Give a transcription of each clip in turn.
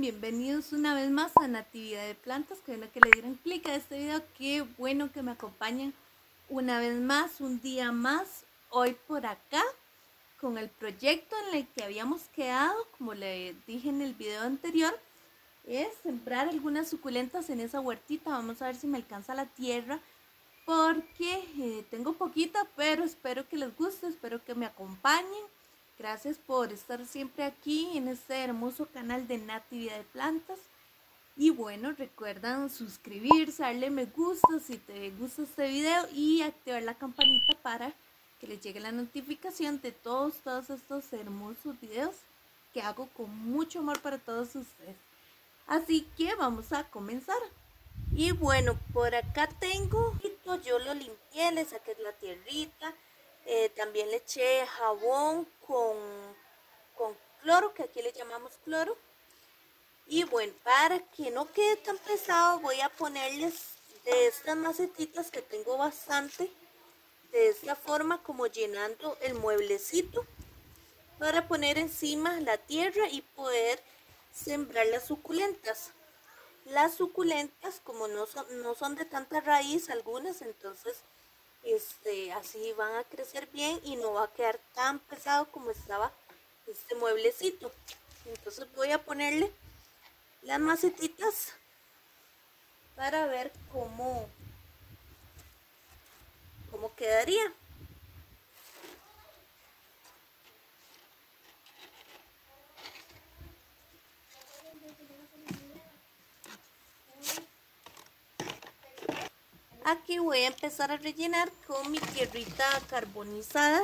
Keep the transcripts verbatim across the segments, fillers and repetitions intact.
Bienvenidos una vez más a Natividad de Plantas. Que bueno que le dieron clic a este video. Qué bueno que me acompañen una vez más, un día más, hoy por acá, con el proyecto en el que habíamos quedado, como le dije en el video anterior, es sembrar algunas suculentas en esa huertita. Vamos a ver si me alcanza la tierra, porque eh, tengo poquita, pero espero que les guste, espero que me acompañen. Gracias por estar siempre aquí en este hermoso canal de Natividad de Plantas. Y bueno, recuerdan suscribirse, darle me gusta si te gusta este video y activar la campanita para que les llegue la notificación de todos, todos estos hermosos videos que hago con mucho amor para todos ustedes. Así que vamos a comenzar. Y bueno, por acá tengo, yo lo limpié, le saqué la tierrita, eh, también le eché jabón con, con cloro, que aquí le llamamos cloro. Y bueno, para que no quede tan pesado, voy a ponerles de estas macetitas que tengo bastante, de esta forma, como llenando el mueblecito, para poner encima la tierra y poder sembrar las suculentas. Las suculentas, como no son, no son de tanta raíz algunas, entonces este, así van a crecer bien y no va a quedar tan pesado como estaba este mueblecito. Entonces voy a ponerle las macetitas para ver cómo, cómo quedaría. Aquí voy a empezar a rellenar con mi tierrita carbonizada.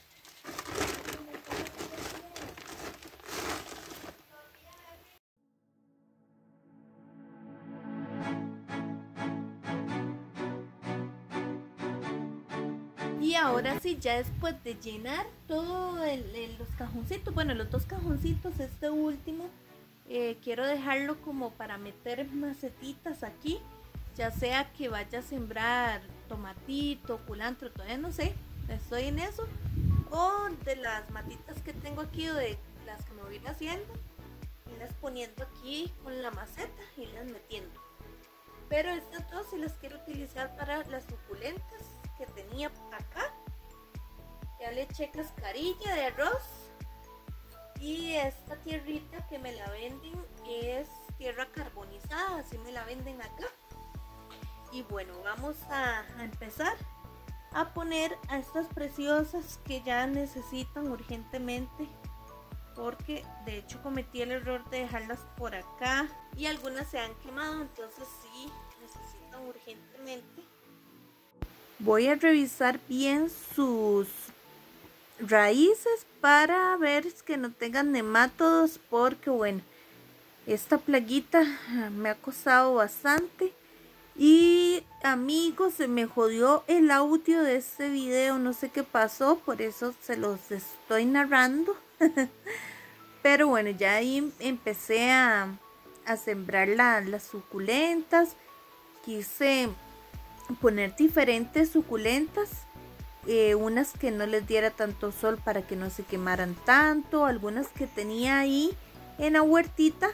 Y ahora sí, ya después de llenar todo el, el, los cajoncitos, bueno, los dos cajoncitos, este último, eh, quiero dejarlo como para meter macetitas aquí, ya sea que vaya a sembrar tomatito, culantro, todavía no sé, estoy en eso, o de las matitas que tengo aquí, o de las que me voy haciendo, y las poniendo aquí con la maceta y las metiendo. Pero estas dos sí las quiero utilizar para las suculentas que tenía acá. Ya le eché cascarilla de arroz, y esta tierrita que me la venden es tierra carbonizada, así me la venden acá. Y bueno, vamos a, a empezar a poner a estas preciosas que ya necesitan urgentemente, porque de hecho cometí el error de dejarlas por acá y algunas se han quemado, entonces sí necesitan urgentemente. Voy a revisar bien sus raíces para ver que no tengan nematodos, porque bueno, esta plaguita me ha costado bastante. Y amigos, se me jodió el audio de este video, no sé qué pasó, por eso se los estoy narrando. Pero bueno, ya ahí empecé a, a sembrar la, las suculentas. Quise poner diferentes suculentas, eh, unas que no les diera tanto sol para que no se quemaran tanto, algunas que tenía ahí en la huertita.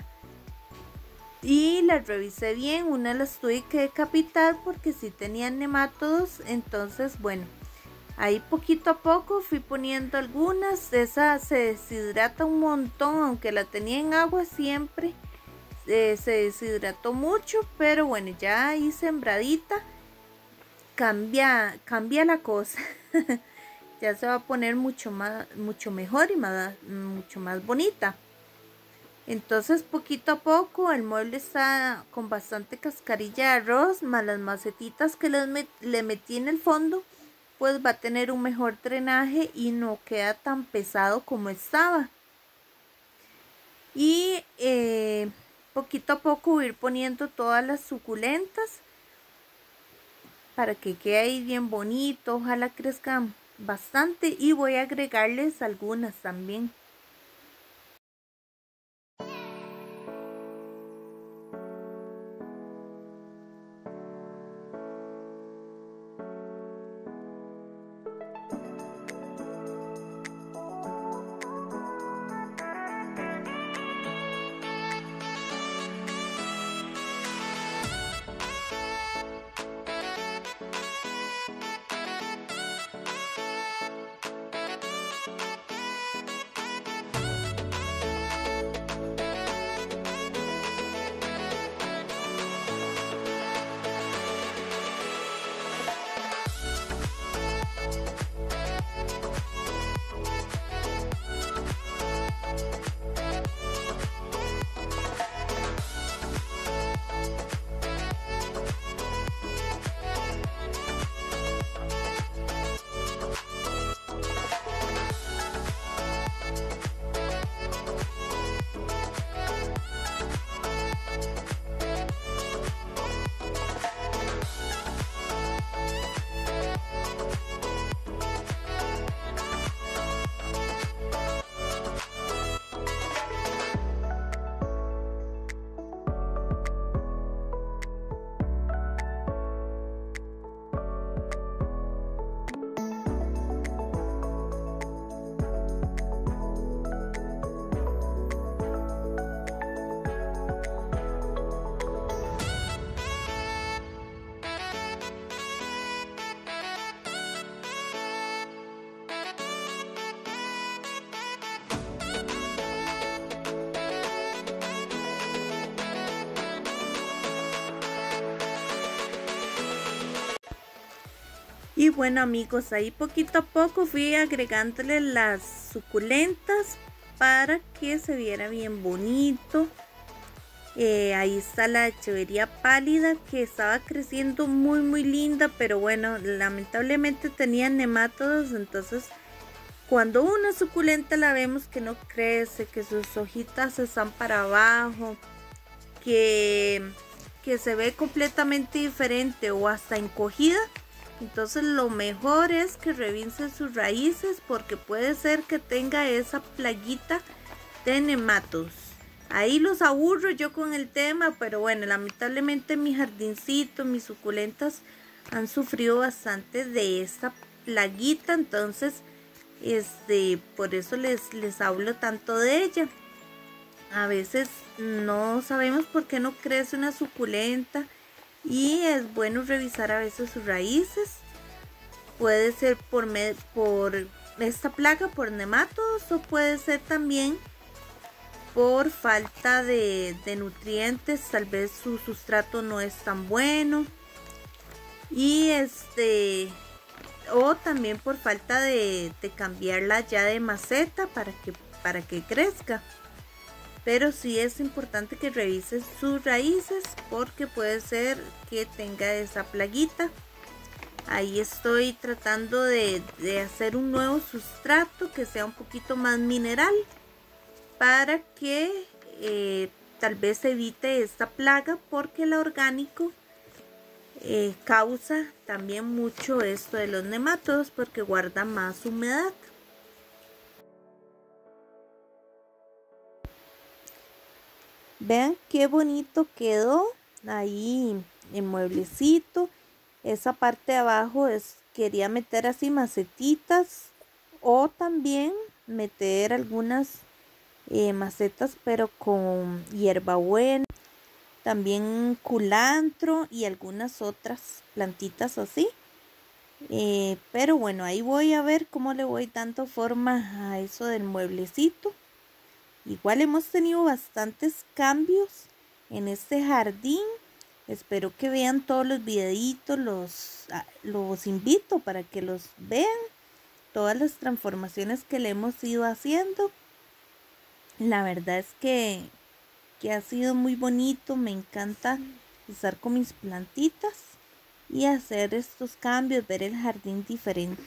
Y las revisé bien, una las tuve que decapitar porque sí tenían nematodos. Entonces bueno, ahí poquito a poco fui poniendo algunas. Esa se deshidrata un montón, aunque la tenía en agua siempre, eh, se deshidrató mucho. Pero bueno, ya ahí sembradita cambia, cambia la cosa. Ya se va a poner mucho más, mucho mejor y más, mucho más bonita. Entonces poquito a poco el mueble está con bastante cascarilla de arroz, más las macetitas que les met le metí en el fondo, pues va a tener un mejor drenaje y no queda tan pesado como estaba. Y eh, poquito a poco voy a ir poniendo todas las suculentas para que quede ahí bien bonito, ojalá crezcan bastante, y voy a agregarles algunas también. Y bueno amigos, ahí poquito a poco fui agregándole las suculentas para que se viera bien bonito. Eh, ahí está la echevería pálida que estaba creciendo muy muy linda, pero bueno, lamentablemente tenía nemátodos. Entonces cuando una suculenta la vemos que no crece, que sus hojitas están para abajo, que, que se ve completamente diferente o hasta encogida, entonces lo mejor es que revisen sus raíces, porque puede ser que tenga esa plaguita de nematodos. Ahí los aburro yo con el tema, pero bueno, lamentablemente mi jardincito, mis suculentas han sufrido bastante de esta plaguita. Entonces este, por eso les, les hablo tanto de ella. A veces no sabemos por qué no crece una suculenta y es bueno revisar a veces sus raíces. Puede ser por, me, por esta plaga, por nematodos, o puede ser también por falta de, de nutrientes. Tal vez su sustrato no es tan bueno y este o también por falta de, de cambiarla ya de maceta para que, para que crezca. Pero sí es importante que revises sus raíces, porque puede ser que tenga esa plaguita. Ahí estoy tratando de, de hacer un nuevo sustrato que sea un poquito más mineral, para que eh, tal vez evite esta plaga, porque el orgánico eh, causa también mucho esto de los nematodos, porque guarda más humedad. Vean qué bonito quedó ahí el mueblecito. Esa parte de abajo es, quería meter así macetitas, o también meter algunas eh, macetas pero con hierbabuena, también culantro y algunas otras plantitas así. Eh, pero bueno, ahí voy a ver cómo le voy dando forma a eso del mueblecito. Igual hemos tenido bastantes cambios en este jardín. Espero que vean todos los videitos, los, los invito para que los vean, todas las transformaciones que le hemos ido haciendo. La verdad es que, que ha sido muy bonito. Me encanta estar con mis plantitas y hacer estos cambios, ver el jardín diferente.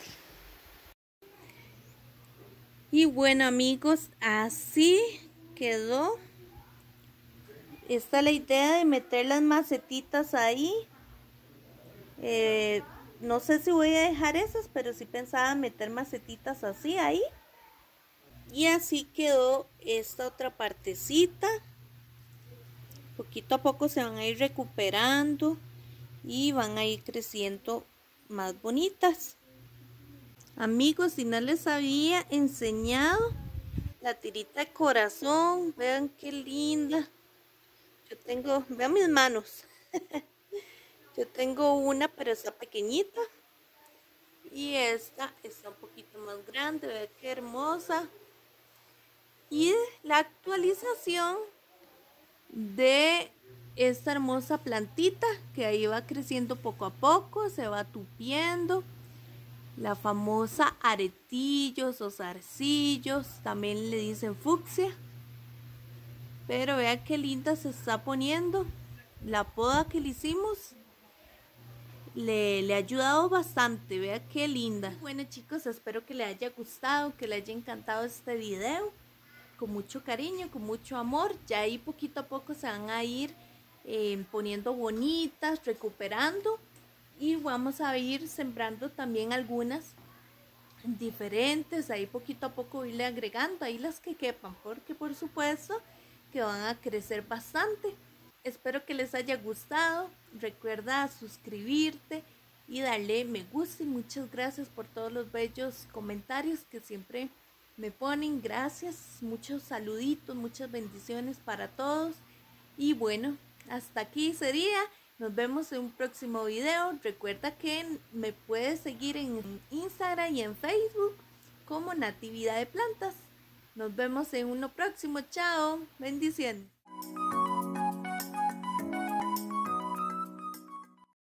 Y bueno amigos, así quedó. Esta es la idea de meter las macetitas ahí. Eh, no sé si voy a dejar esas, pero sí pensaba meter macetitas así ahí. Y así quedó esta otra partecita. Poquito a poco se van a ir recuperando y van a ir creciendo más bonitas. Amigos, si no les había enseñado la tirita de corazón, vean qué linda. Yo tengo, vean mis manos. Yo tengo una, pero está pequeñita. Y esta está un poquito más grande, vean qué hermosa. Y la actualización de esta hermosa plantita, que ahí va creciendo poco a poco, se va tupiendo. La famosa aretillos o zarcillos, también le dicen fucsia. Pero vean qué linda se está poniendo. La poda que le hicimos le, le ha ayudado bastante. Vean qué linda. Bueno chicos, espero que les haya gustado, que les haya encantado este video. Con mucho cariño, con mucho amor. Ya ahí poquito a poco se van a ir eh, poniendo bonitas, recuperando. Y vamos a ir sembrando también algunas diferentes. Ahí poquito a poco irle agregando ahí las que quepan, porque por supuesto que van a crecer bastante. Espero que les haya gustado. Recuerda suscribirte y darle me gusta, y muchas gracias por todos los bellos comentarios que siempre me ponen. Gracias, muchos saluditos, muchas bendiciones para todos. Y bueno, hasta aquí sería. Nos vemos en un próximo video. Recuerda que me puedes seguir en Instagram y en Facebook como Natividad de Plantas. Nos vemos en uno próximo. Chao. Bendiciones.